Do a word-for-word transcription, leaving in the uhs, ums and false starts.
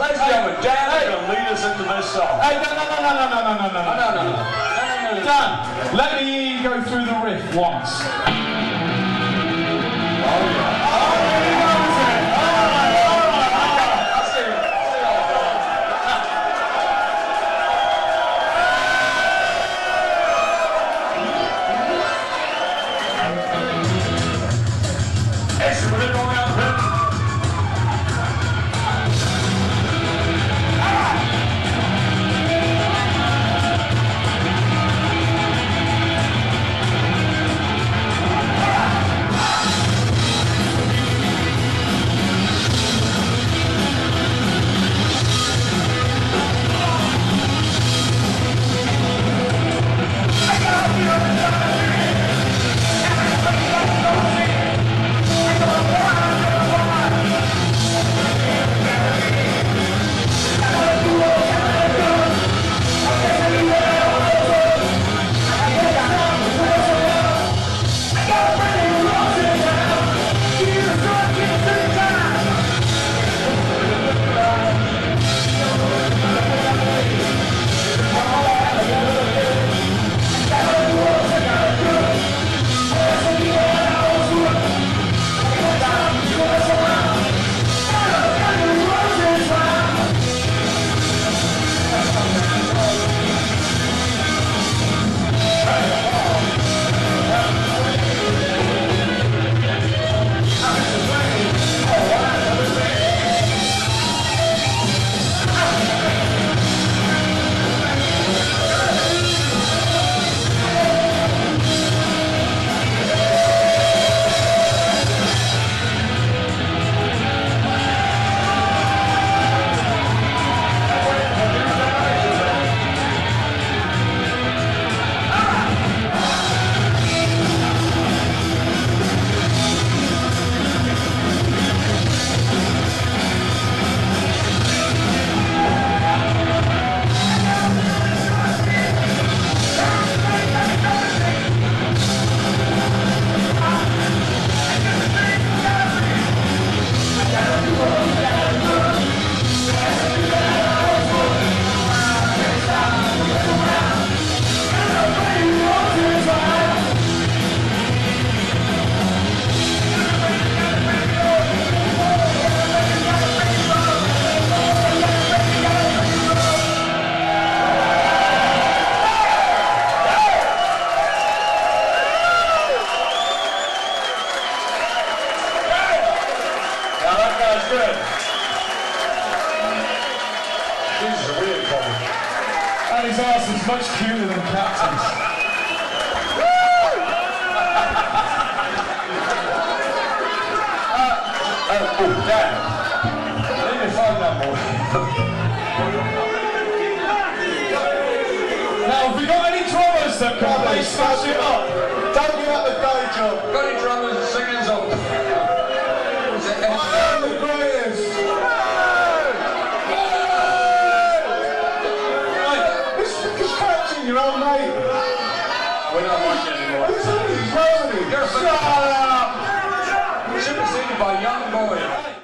Ladies and gentlemen, Dan is going to lead us into this song. Hey, no, no, no, no, no, no, no, no, no, no, no, no, no. Dan, let me hear you go through the riff once. Oh, yeah. Oh, he knows it. All right, all right, all right. I'll see you. Excellent. We're going out there. Good. This is a weird problem. And his arse is much cuter than Captain's. uh, uh, oh, Dan. Leave your phone number. Now, have we got any drummers that can play Smash It Up? Don't give up the day job. Got any drummers and singers on? I am the greatest. It's Captain, your old mate. We're not watching anymore. Who's that? He's Germany. Shut up! Superseded by young boy.